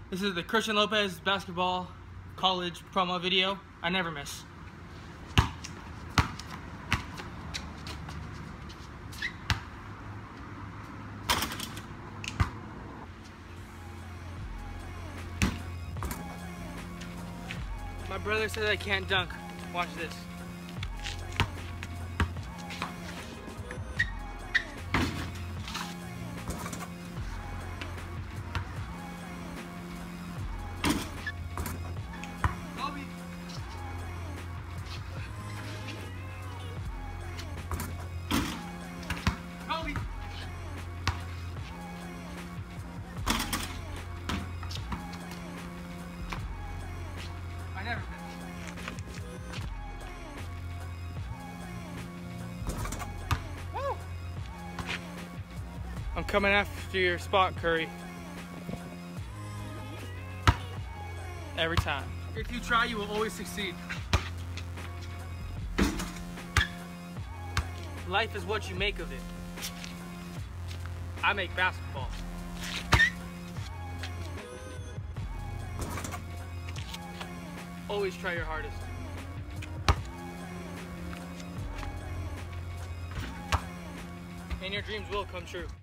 This is the Christian Lopez basketball college promo video. I never miss. My brother says I can't dunk. Watch this. I never miss. Woo! I'm coming after your spot, Curry. Every time. If you try, you will always succeed. Life is what you make of it. I make basketball. Always try your hardest. And your dreams will come true.